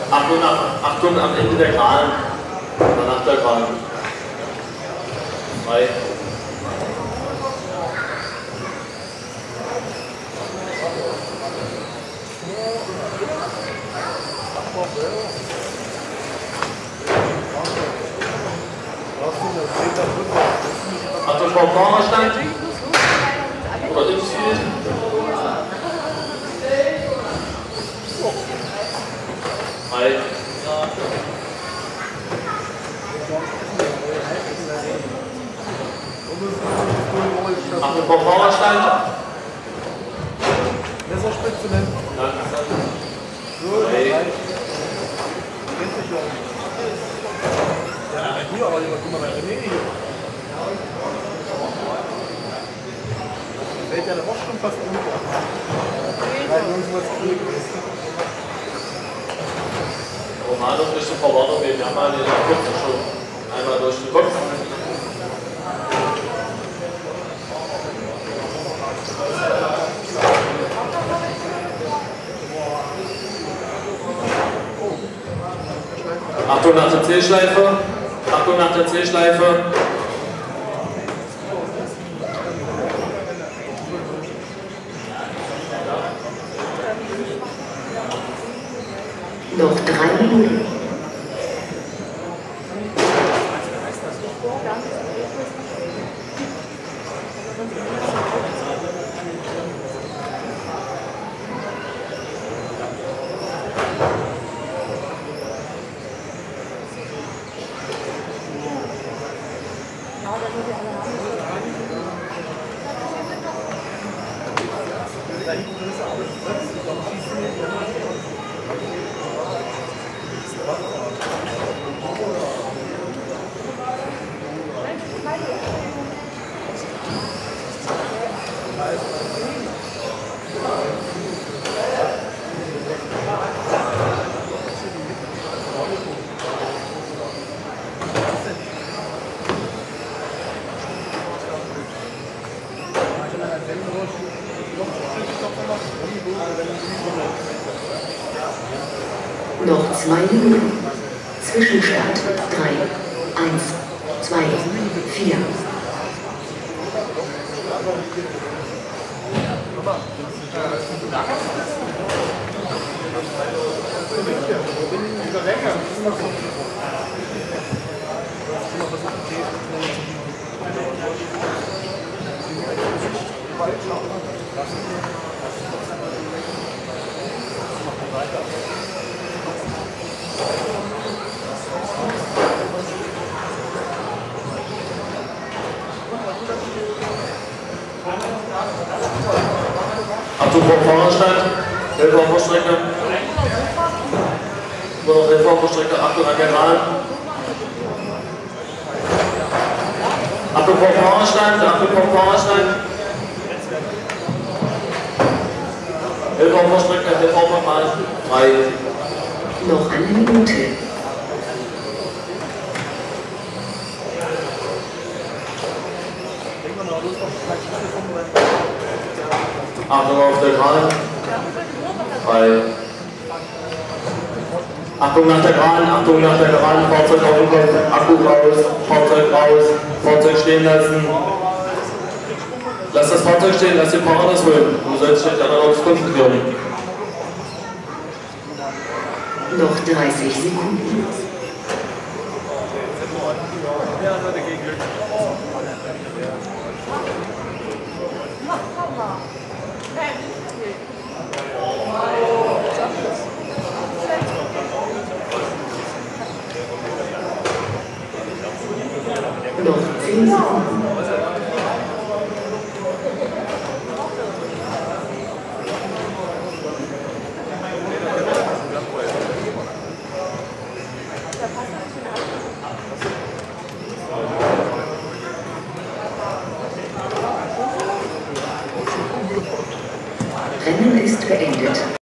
Achtung am Ende der Kran. Danach der Kran. 3. Achtung vom Fahrerstand. Oder im Ziel. Achtung vom Fahrerstand. Messerspitze nennen. Ja, hier, aber guck mal, bei René hier. Fällt ja der Bosch schon fast runter. Weil irgendwas kriegt ist. Romano durch die Verwartung, wir haben mal den Kurze schon einmal durch den Kopf. Achtung nach der Zielschleife. Achtung nach der Zielschleife. Noch 3 Minuten. Noch 2 Minuten. Zwischenstand 3, 1, 2, 4. Achtung vom Fahrerstand, Hilfe auf der Strecke. Nur noch Hilfe auf der Strecke, Achtung an der Bahn. Achtung vom Fahrerstand, Achtung vom Fahrerstand. Hilfe auf der Strecke, Hilfe auf der Bahn. 3. Noch 1 Minute. Achtung auf der Kran. 3. Achtung nach der Kran, Achtung nach der Kran, Fahrzeug auf den Kopf, Akku raus, Fahrzeug raus, Fahrzeug stehen lassen. Lass das Fahrzeug stehen, lass den Fahrer das holen. Du sollst dich darauf konzentrieren. Noch 30 Sekunden. Noch 10 Sekunden. Rennen ist beendet.